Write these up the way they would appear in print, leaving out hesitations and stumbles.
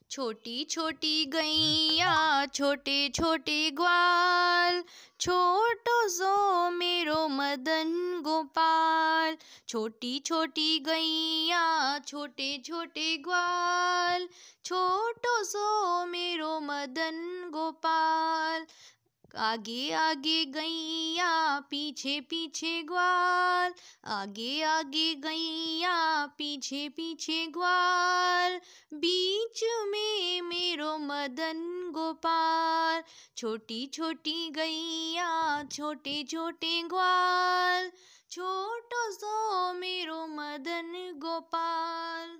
छोटी छोटी गैया छोटे छोटे ग्वाल, छोटो सो मेरो मदन गोपाल। छोटी छोटी गैया छोटे छोटे ग्वाल, छोटो सो मेरो मदन गोपाल। आगे आगे गैया पीछे पीछे ग्वाल, आगे आगे गैया पीछे पीछे ग्वाल, बीच में मेरो मदन गोपाल। छोटी छोटी गैया छोटे छोटे ग्वाल, छोटो सो मेरो मदन गोपाल।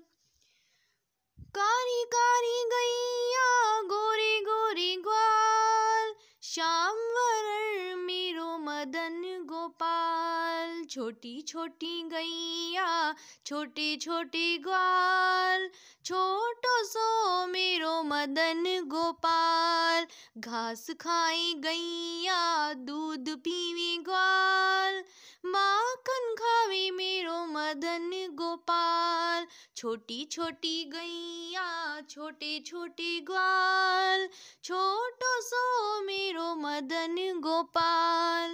कारी कारी गैया गोरे गोरे ग्वाल, श्याम वरण मेरो मदन गोपाल। छोटी छोटी गैया छोटे छोटे ग्वाल, छोटो सो मेरो मदन गोपाल। घास खाए गैया दूध पीवे ग्वाल, माखन खावे मेरो मदन गोपाल। छोटी छोटी गैया छोटे छोटे ग्वाल, छोटो सो मेरो मदन गोपाल।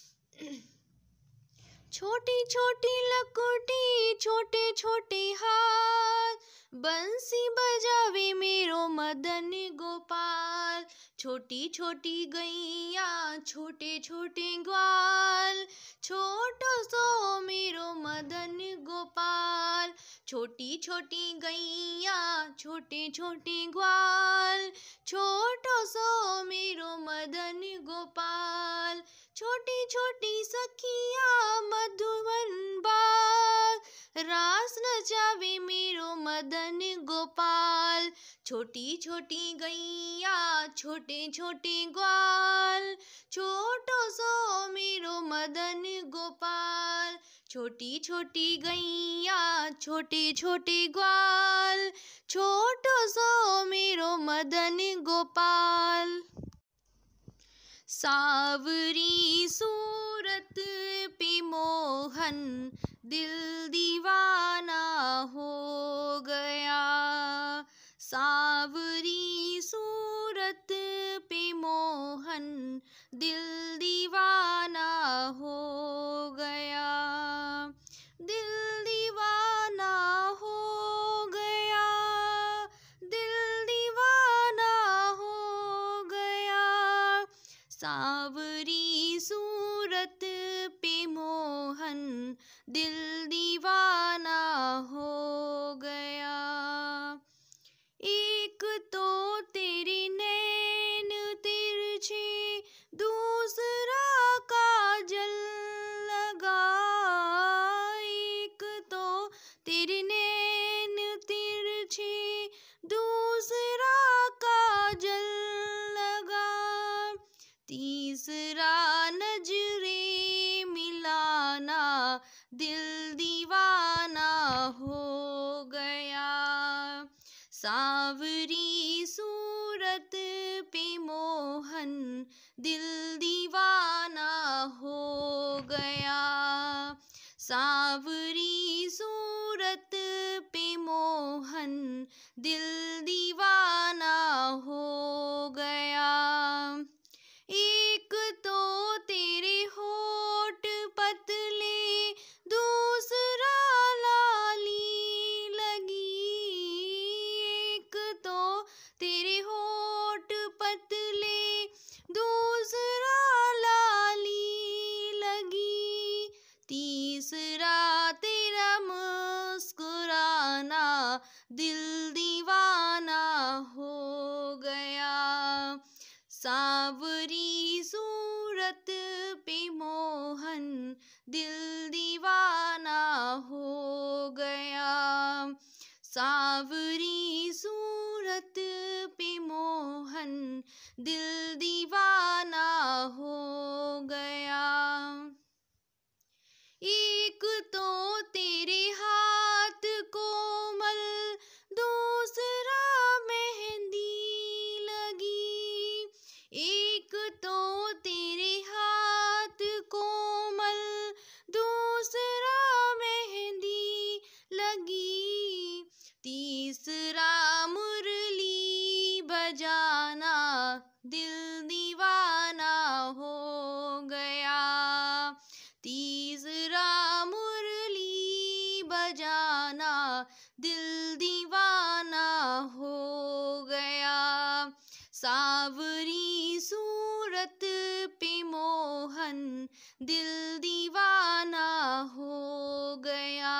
छोटी छोटी लकुटी छोटे छोटे हाथ, बंसी बजावे मेरो मदन गोपाल। छोटी छोटी गैया छोटे छोटे ग्वाल, छोटो सो मेरो मदन गोपाल। छोटी छोटी गैया छोटे छोटे ग्वाल, छोटो सो मेरो मदन गोपाल। छोटी छोटी सखिया मधुबन बाग, रास नचावे मेरो मदन गोपाल। छोटी छोटी गैया छोटे छोटे ग्वाल, छोटो सो मेरो मदन गोपाल। छोटी छोटी गैया छोटे छोटे ग्वाल, छोटो सो मेरो मदन गोपाल। सावरी सूरत पे मोहन दिल दीवाना हो गया। सावरी सूरत पे मोहन दिल दीवाना हो गया। दिल दीवाना हो गया, दिल दीवाना हो गया। सावरी सूरत पे मोहन दिल दीवाना हो गया। एक तो तेरे नैन तिरछे, दूसरा काजल लगा। एक तो तेरे नैन तिरछे, दूसरा काजल लगा। तीसरा नजरे मिलाना दिल दीवाना हो गया। सावरी सूरत पे मोहन दिल दीवाना हो गया। सावरी सूरत पे मोहन दिल दीवाना हो गया। एक तो तेरे होठ पतले, दूसरा लाली लगी। एक तो तेरे होठ पतले, दूसरा लाली लगी। तीसरा तेरा मुस्कुराना दिल दीवाना हो गया। सावरी सूरत पे मोहन दिल दीवाना हो गया। सावरी सूरत पे मोहन दिल दीवाना हो गया। एक तो तेरे हाथ कोमल, दूसरा मेहंदी लगी। एक तो तेरे हाथ कोमल, दूसरा मेहंदी लगी। तीसरा मुरली दिल दीवाना हो गया। तीसरा मुरली बजाना, दिल दीवाना हो गया। सावरी सूरत पे मोहन, दिल दीवाना हो गया।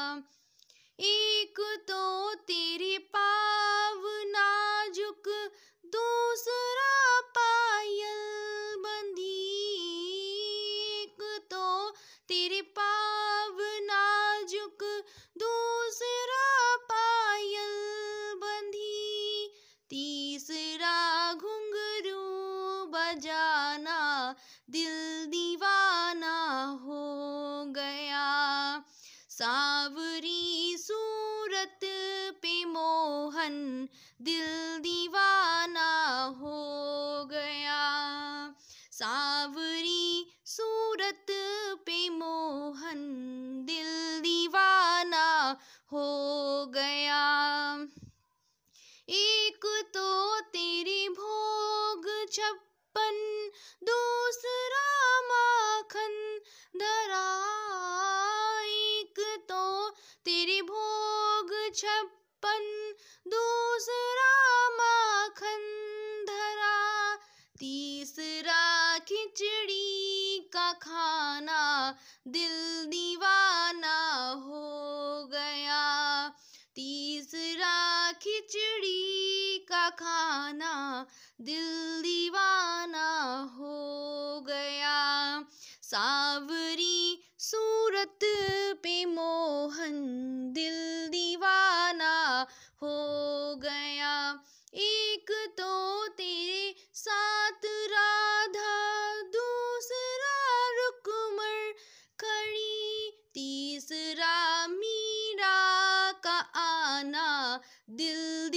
एक तो तेरे पाँव नाजुक, दूसरा पायल बंधी। एक तो तेरे पाँव नाजुक, दूसरा पायल बंधी। तीसरा घुंघरू बजाना, दिल दीवाना हो गया। सावरी सूरत पे मोहन, दिल दीवाना हो गया। सावरी सूरत पे मोहन, दिल दीवाना हो गया। एक तो तेरे भोग 56, दूसरा माखन धरा। एक तो तेरे भोग 56, दूसरा माखन धरा। तीसरा खिचड़ी का खाना, दिल दीवाना हो गया। तीसरा खिचड़ी का खाना, दिल दीवाना हो गया। सावरी सूरत पे मोहन, दिल दीवाना हो गया। एक तो तेरे साथ राधा, दूसरा रुक्मण खड़ी। तीसरा मीरा का आना, दिल